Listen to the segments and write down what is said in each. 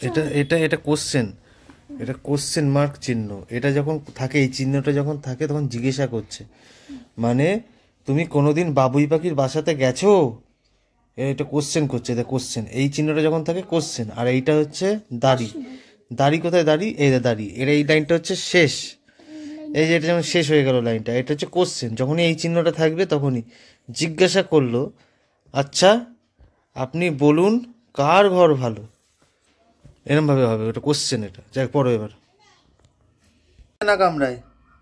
এটা এটা এটা কোশ্চেন, এটা কোশ্চেন মার্ক চিহ্ন। এটা যখন থাকে, এই চিহ্নটা যখন থাকে তখন জিজ্ঞাসা করছে, মানে তুমি কোনোদিন বাবুই পাখির বাসাতে গেছো, এটা কোশ্চেন করছে, এটা কোশ্চেন। এই চিহ্নটা যখন থাকে কোশ্চেন। আর এইটা হচ্ছে দাড়ি, দাড়ি কোথায় দাড়ি, এই দাড়ি, এর এই লাইনটা হচ্ছে শেষ, এই যে এটা যেমন শেষ হয়ে গেল লাইনটা, এটা হচ্ছে কোশ্চেন। যখনই এই চিহ্নটা থাকবে তখনই জিজ্ঞাসা করলো, আচ্ছা আপনি বলুন কার ঘর ভালো, এরমভাবে হবে, ওটা কোশ্চেন। এটা যাক পড়ো এবার। না কামড়ায়,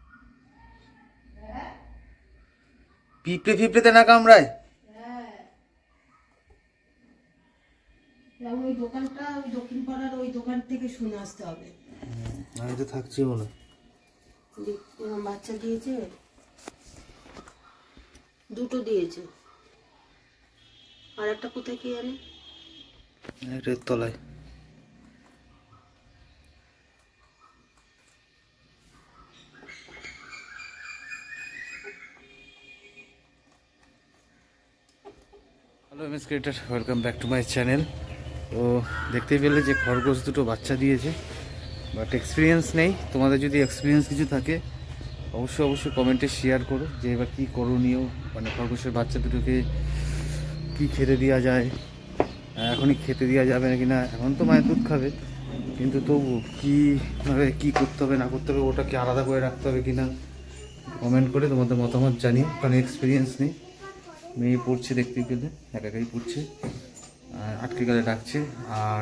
পিঁপড়ে ফিপড়েতে না কামড়ায়। ওই দোকানটা ওই দক্ষিণ পাড়ার ওই দোকান থেকে শুনে আসতে হবে। আমি তো থাকছি বলে বাচ্চা দিয়েছে, দুটো দিয়েছে, আর একটা কোথায় কি জানি, এটার তলায়। Hello MS creator, welcome back to my channel. তো দেখতেই পেলে যে খরগোশ দুটো বাচ্চা দিয়েছে, বাট এক্সপিরিয়েন্স নেই। তোমাদের যদি এক্সপিরিয়েন্স কিছু থাকে অবশ্যই কমেন্টে শেয়ার করো, যে এবার কী করণীয়, মানে খরগোশের বাচ্চা দুটোকে কী খেতে দেওয়া যায়, এখনই খেতে দেওয়া যাবে নাকি না। এখন তো মায়ের দুধ খাবে, কিন্তু তবু কীভাবে কী করতে হবে না করতে হবে, ওটাকে আলাদা করে রাখতে হবে কি না, কমেন্ট করে তোমাদের মতামত জানিয়ে। কারণ এক্সপিরিয়েন্স নেই। মেয়ে পড়ছে, দেখতেই পেলে একাই পড়ছে, আর আটকে গেলে ডাকছে। আর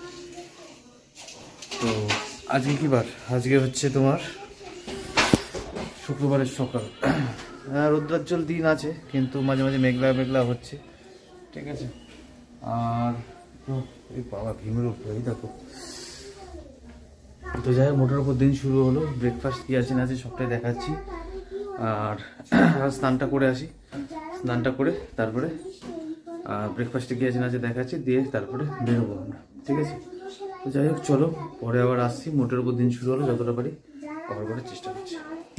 তো আজকে কী বার, আজকে হচ্ছে তোমার শুক্রবারের সকাল। রৌদ্রাজ্জ্বল দিন আছে, কিন্তু মাঝে মাঝে মেঘলা মেঘলা হচ্ছে, ঠিক আছে। আর এই বাবা ভীমের উপরেই দেখো। তো যাই হোক, মোটের উপর দিন শুরু হলো। ব্রেকফাস্ট কী আছে না আছে সবটাই দেখাচ্ছি। আর স্নানটা করে আসি, স্নানটা করে তারপরে ব্রেকফাস্টে কী আছে না আছে দেখাচ্ছি, দিয়ে তারপরে বেরোবো আমরা, ঠিক আছে। তো যাই হোক চলো, পরে আবার আসছি। মোটের উপর দিন শুরু হলো, যতটা পারি কভার করার চেষ্টা করছি।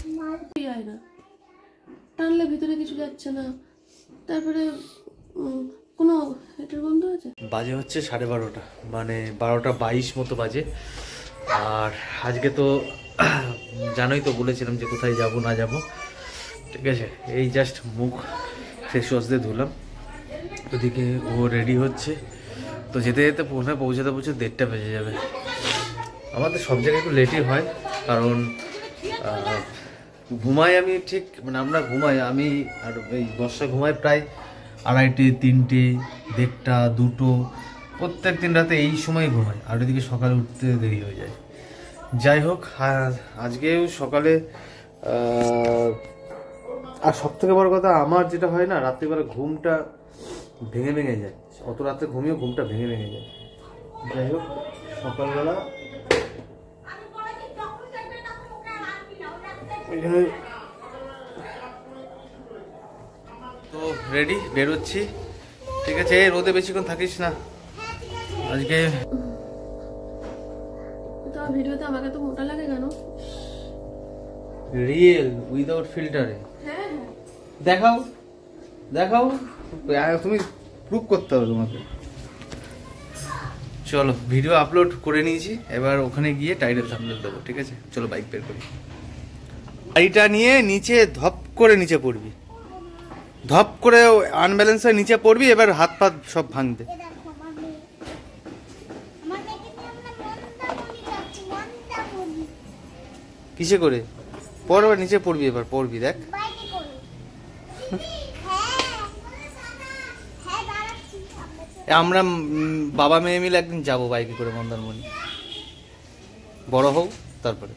টানলে ভিতরে কিছু যাচ্ছে না, তারপরে কোনো এটার বন্ধ আছে। বাজে হচ্ছে 12:30, মানে 12:22 মতো বাজে। আর আজকে তো জানোই তো, বলেছিলাম যে কোথায় যাব না যাব, ঠিক আছে। এই জাস্ট মুখ ফেস ওয়াশ দিয়ে ধুলাম, ওদিকে ও রেডি হচ্ছে। তো যেতে যেতে পৌঁছাতে 1:30 বেজে যাবে। আমাদের সব জায়গায় একটু লেটই হয়, কারণ ঘুমাই আমি ঠিক, মানে আমরা ঘুমাই, আমি আর এই বর্ষা ঘুমাই প্রায় 2:30, 3টে, 1:30, 2টো, প্রত্যেক দিন রাতে এই সময় ঘুমাই। আর ওইদিকে সকালে উঠতে দেরি হয়ে যায়। যাই হোক, আজকেও সকালে আর সব থেকে বড় কথা, আমার যেটা হয় না, রাত্রিবেলা ঘুমটা ভেঙে যায়। অত রাতে ঘুমিয়েও ঘুমটা ভেঙে যায়। যাই হোক, সকালবেলা এখানে তো রেডি, বেরোচ্ছি, ঠিক আছে। রোদে বেশিক্ষণ থাকিস না আজকে। তো ভিডিওতে আমাকে তো মোটা লাগে কেন? রিয়েল উইদাউট ফিল্টারে। হ্যাঁ দেখাও, তুমি প্রুভ করতে হবে তোমাকে। চলো, ভিডিও আপলোড করে নিয়েছি, এবার ওখানে গিয়ে টাইটেল থাম্বনেল দেবো, ঠিক আছে। চলো বাইক বের করি। গাড়িটা নিয়ে নিচে ধপ করে নিচে পড়বি, ধপ করে আনব্যালেন্স হয়ে নিচে পড়বি। এবার হাত পা সব ভাঙবে। কিসে করে পড়বে, নিচে পড়বি, এবার পড়বি, দেখ। আমরা বাবা মেয়ে মিলে একদিন যাবো বাইকে করে মন্দারমণি। বড় হোক তারপরে।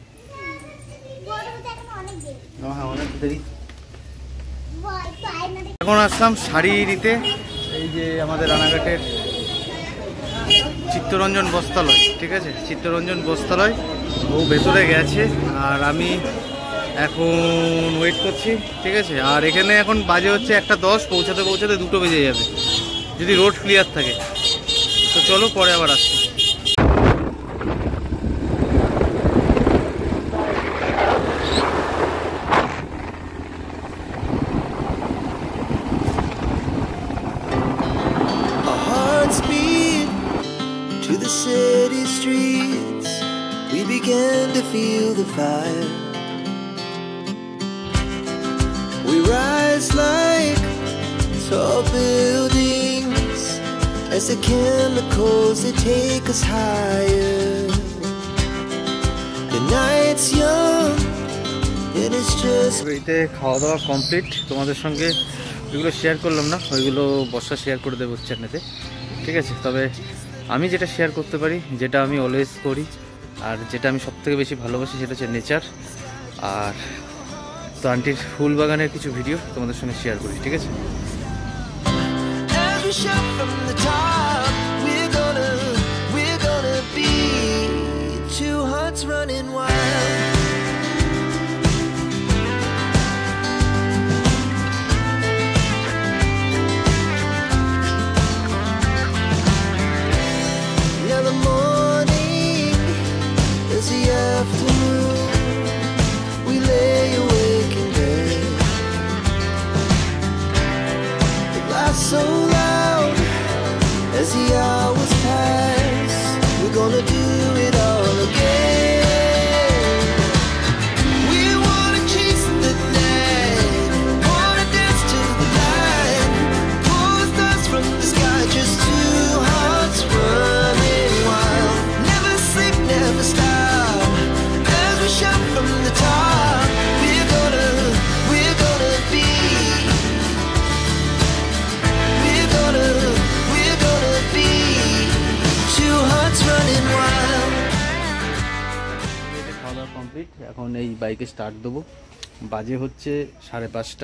এখন আসলাম শাড়ি নিতে, এই যে আমাদের রানাঘাটের চিত্তরঞ্জন বস্ত্রালয়, ঠিক আছে। চিত্তরঞ্জন বস্ত্রালয়, ও ভেতরে গেছে আর আমি এখন ওয়েট করছি, ঠিক আছে। আর এখানে এখন বাজে হচ্ছে 1:10, পৌঁছাতে 2টো বেজে যাবে, যদি রোড ক্লিয়ার থাকে। তো চলো, পরে আবার আসছি। To the city streets again to feel the fire. We rise like tall buildings as the chemicals they take us higher. The night's young and it's just এইতে খাওয়া দাওয়া কমপ্লিট। তোমাদের সঙ্গে ওইগুলো শেয়ার করলাম না, ওইগুলো বর্ষা শেয়ার করে দেবো চ্যানেলে, ঠিক আছে। তবে আমি যেটা শেয়ার করতে পারি, যেটা আমি অলওয়েজ করি আর যেটা আমি সবথেকে বেশি ভালোবাসি, সেটা হচ্ছে নেচার। আর তো আন্টির ফুল বাগানের কিছু ভিডিও তোমাদের সঙ্গে শেয়ার করি, ঠিক আছে। as we shout from the top, we're gonna be two hearts running wild. Now the morning is the afternoon. We lay awake in bed. It laughs so loud as the hours pass. We're gonna do it all again. We wanna chase the night, wanna dance to the light, pull the stars from the sky, just two hearts running wild. Never sleep, never stop, as we shout from the top. We're gonna be, we're gonna be two hearts running wild. খাওয়া দাওয়া complete, এখন এই বাইকে start দেবো। বাজে হচ্ছে 5:30।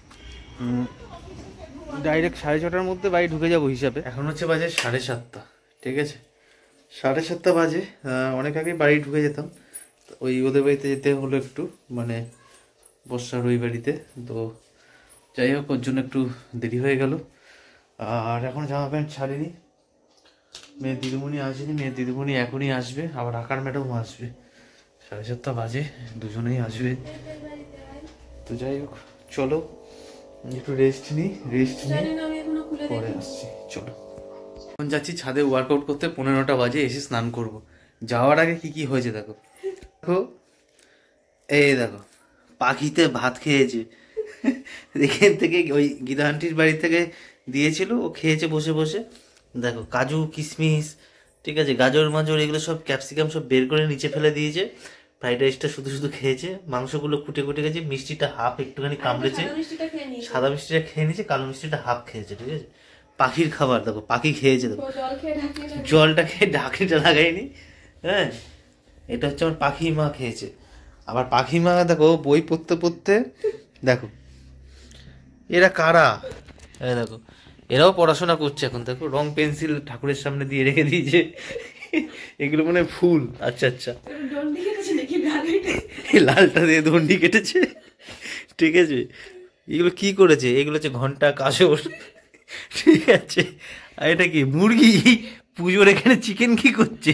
Direct 6:30টার মধ্যে বাড়ি ঢুকে যাবো হিসাবে। এখন হচ্ছে বাজে 7:30, ঠিক আছে। 7:30 বাজে। অনেক আগেই বাড়ি ঢুকে যেতাম, ওই ওদের বাড়িতে যেতে হলো একটু, মানে বর্ষার ওই বাড়িতে। তো যাই হোক, ওর জন্য একটু দেরি হয়ে গেল। আর এখন জামা প্যান্ট ছাড়িনি, মেয়ের দিদিমণি আসেনি, মেয়ের দিদিমণি এখনই আসবে, আবার আকার ম্যাডামও আসবে। 7:30 বাজে, দুজনেই আসবে। তো যাই হোক, চলো একটু রেস্ট নিই পরে আসছি। চলো, এখন যাচ্ছি ছাদে ওয়ার্কআউট করতে। 15টা বাজে, এসে স্নান করব। যাওয়ার আগে কি কি হয়েছে দেখো। দেখো, এই দেখো, পাখিতে ভাত খেয়েছে। এখান থেকে ওই গীতা আন্টির বাড়ি থেকে দিয়েছিল, ও খেয়েছে বসে বসে। দেখো, কাজু কিশমিশ, ঠিক আছে, গাজর মাজর এগুলো সব, ক্যাপসিকাম সব বের করে নিচে ফেলে দিয়েছে। ফ্রাইড রাইসটা শুধু শুধু খেয়েছে, মাংসগুলো কুটে কুটে গেছে, মিষ্টিটা হাফ একটুখানি কামড়েছে, সাদা মিষ্টিটা খেয়ে নিয়েছে, কালো মিষ্টিটা হাফ খেয়েছে, ঠিক আছে। পাখির খাবার দেখো, পাখি খেয়েছে দেখো, জলটা খেয়ে ঢাকনিটা লাগাইনি। হ্যাঁ, এটা হচ্ছে আমার পাখি মা খেয়েছে। আবার পাখি মা দেখো বই পড়তে পড়তে, দেখো এরা কারা, দেখো এরাও পড়াশোনা করছে এখন। দেখো, রং পেন্সিল ঠাকুরের সামনে দিয়ে রেখে দিয়েছে। এগুলো মনে ফুল। আচ্ছা আচ্ছা, লালটা দিয়ে দণ্ডি কেটেছে, ঠিক আছে। এগুলো কি করেছে? এগুলো হচ্ছে ঘন্টা, কাসর, ঠিক আছে। আর এটা কি মুরগি? পুজোর এখানে চিকেন কি করছে?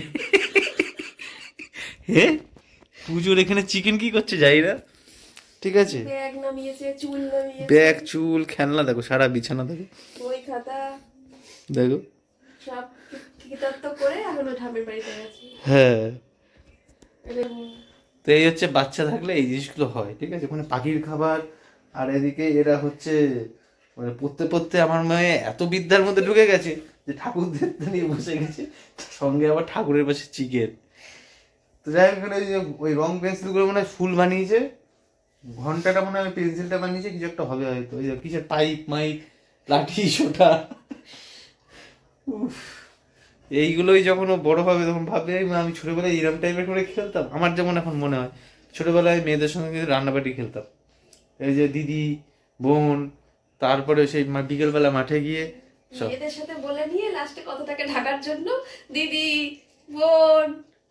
হ্যাঁ, পুজোর এখানে চিকেন কি করছে যাই না, ঠিক আছে। ব্যাগ, চুল, খেলনা, দেখো সারা বিছানা, দেখো বই খাতা, দেখো সব করে এখনো ঠামের বাড়িতে আছে। হ্যাঁ, তো এই হচ্ছে বাচ্চা থাকলে এই জিনিসগুলো হয়, ঠিক আছে। মানে পাখির খাবার, আর এদিকে এরা হচ্ছে মানে পড়তে পড়তে আমার মেয়ে এত বিদ্যার মধ্যে ঢুকে গেছে যে ঠাকুর দেখতে নিয়ে বসে গেছে, সঙ্গে আবার ঠাকুরের পাশে চিকেন। তো যাই হোক, ওই রং পেন্সিলগুলো মনে হয় ফুল বানিয়েছে, ঘন্টাটা মনে হয় পেন্সিলটা বানিয়েছে, কিছু একটা হবে হয়তো। ওই কিসের পাইপ মাইপ লাঠি সোটা, এইগুলোই যখন ও বড় হবে তখন ভাববে আমি ছোটবেলায় এরম টাইপের করে খেলতাম। আমার যেমন এখন মনে হয় ছোটবেলায় মেয়েদের সঙ্গে রান্নাবাটি খেলতাম, এই যে দিদি বোন, তারপরে সেই বিকেলবেলা মাঠে গিয়ে মেয়েদের সাথে বলে নিয়ে লাস্টে কথাটাকে ঢাকার জন্য দিদি বোন,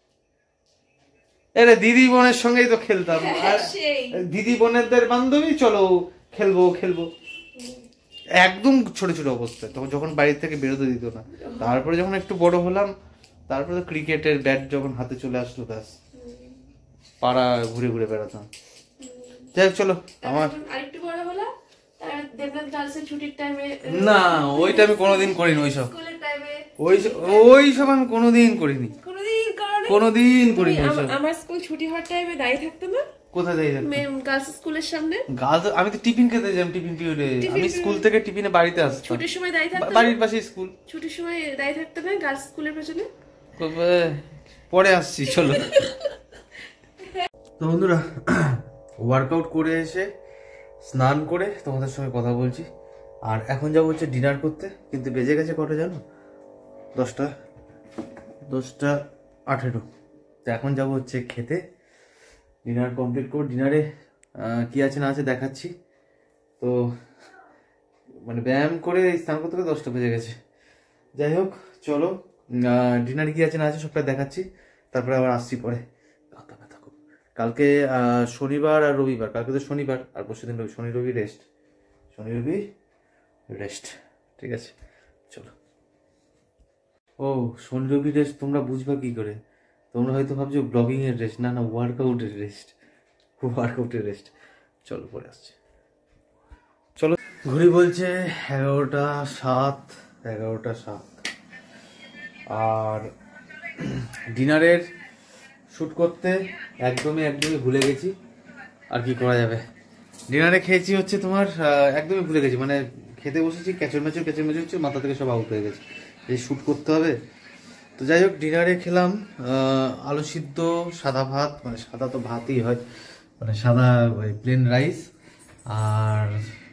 আরে দিদি বোনের সঙ্গেই তো খেলতাম। আর দিদি বোনেরদের বান্ধবী, চলো খেলবো খেলবো, একদম ছোট ছোট অবস্থায়, তখন যখন বাড়ি থেকে বেরোতে দিত না। তারপরে যখন একটু বড় হলাম, তারপরে তো ক্রিকেটের ব্যাট যখন হাতে চলে আসলো, ব্যাস পাড়া ঘুরে ঘুরে বেড়াতাম। যাই চলো, আমার আরেকটু বড় হলো দেবনাথ গার্লসের ছুটির টাইমে, না ওইটা আমি কোনোদিন করিনি, ওইসব আমি কোনোদিন করিনি। কোনোদিন করো কোনোদিন করিনি এসব। আমার স্কুল ছুটি হওয়ার টাইমে দাঁড়িয়ে থাকতো না কোথায় যাই যাবে গার্লস স্কুলের সামনে? গার্লস, আমি তো টিফিন খেতে যাই, টিফিন পিরিয়ডে আমি স্কুল থেকে টিফিনে বাড়িতে আসতাম। ছুটির সময় দাঁড়িয়ে থাকতো, বাড়ির পাশে স্কুল, ছুটির সময় দাঁড়িয়ে থাকতো না গার্লস স্কুলের পেছনে। পরে আসছি চলো। তো বন্ধুরা, ওয়ার্কআউট করে এসে স্নান করে তোমাদের সঙ্গে কথা বলছি। আর এখন যাবো হচ্ছে ডিনার করতে, কিন্তু বেজে গেছে কটা জানো? 10:18। তো এখন যাবো হচ্ছে খেতে, ডিনার কমপ্লিট করব। ডিনারে কি আছে না আছে দেখাচ্ছি। তো মানে ব্যায়াম করে স্নান করতে 10টা বেজে গেছে। যাই হোক চলো, ডিনারে কি আছে না আছে সবটা দেখাচ্ছি, তারপরে আবার আসছি পরে। কালকে শনিবার আর রবিবার, কালকে তো শনিবার আর পরশুদিন রবি, শনি রবি রেস্ট, শনি রবি রেস্ট, ঠিক আছে চলো। ও শনি রবি রেস্ট তোমরা বুঝবা কি করে? তোমরা হয়তো ভাবছো ব্লগিং এর রেস্ট, না না ওয়ার্কআউটের রেস্ট, ওয়ার্কআউটের রেস্ট। চলো পরে আসছে, চলো। ঘড়ি বলছে 11:07। আর ডিনারের শ্যুট করতে একদমই ভুলে গেছি। আর কি করা যাবে, ডিনারে খেয়েছি হচ্ছে তোমার একদমই ভুলে গেছি, মানে খেতে বসেছি ক্যাচর ম্যাচর হচ্ছে, মাথা থেকে সব আউট হয়ে গেছে, এই শ্যুট করতে হবে। তো যাই হোক ডিনারে খেলাম আলু সিদ্ধ, সাদা ভাত, মানে সাদা তো ভাতই হয়, মানে সাদা প্লেন রাইস, আর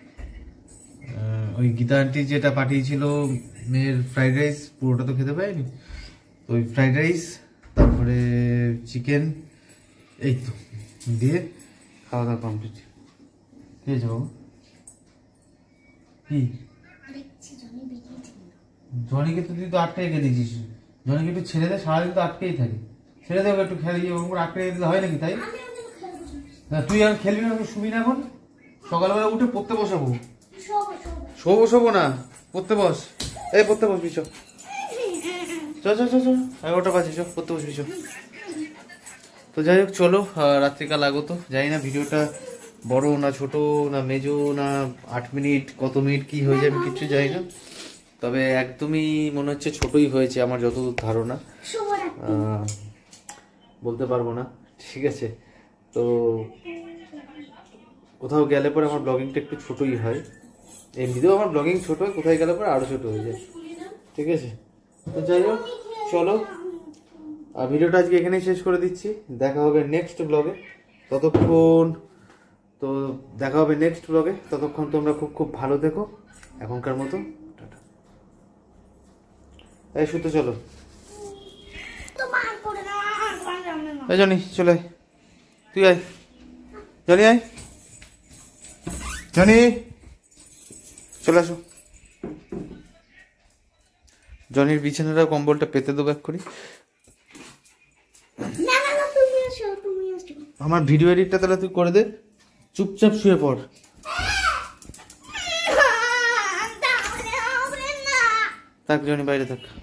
ওই গীতা আন্টি যেটা পাঠিয়েছিল মেয়ের ফ্রাইড রাইস, পুরোটা তো খেতে পারিনি, ওই ফ্রাইড রাইস, তারপরে চিকেন, এই তো দিয়ে খাওয়া দাওয়া কমপ্লিট। কি হয়েছে বাবু? কি জনিকে তো তুই তো আটকে দিয়েছিস, জনিকে একটু ছেড়ে দে, সারাদিন তো আটকেই থাকে, ছেড়ে দেবো একটু খেলে, ওর আটকে দিলে হয় নাকি? তাই তুই আর খেলবি না, শুবি না এখন? সকালবেলা উঠে পড়তে বসাবো, শোবো না, পড়তে বস, এই পড়তে বসবি, চ 11টা বাজে, চ পড়তে বসবি চ। তো যাই হোক চলো, রাত্রিকাল আগত, জানি না ভিডিওটা বড় না ছোট না মেজো না 8 মিনিট কত মিনিট কি হয়ে যাবে কিছু জানি না, তবে একদমই মনে হচ্ছে ছোটই হয়েছে আমার যতদূর ধারণা, বলতে পারবো না, ঠিক আছে। তো কোথাও গেলে পরে আমার ব্লগিংটা একটু ছোটই হয়, এমনিতেও আমার ব্লগিং ছোট হয়, কোথায় গেলে পরে আরো ছোট হয়ে যায়, ঠিক আছে। তো যাই হোক চলো, আর ভিডিওটা আজকে এখানেই শেষ করে দিচ্ছি, দেখা হবে নেক্সট ব্লগে, ততক্ষণ তোমরা খুব ভালো থেকো, এখনকার মতো টাটা। এই শুতে চলো, এই জনি চলে আয়, তুই আয়, জনি আয়, জনি চলে আসো। জনির বিছানাটা কম্বলটা পেতে দেবো এক করি, আমার ভিডিও এডিটটা তাহলে তুই করে দে, চুপচাপ শুয়ে পড়। থাক জনি বাইরে থাক।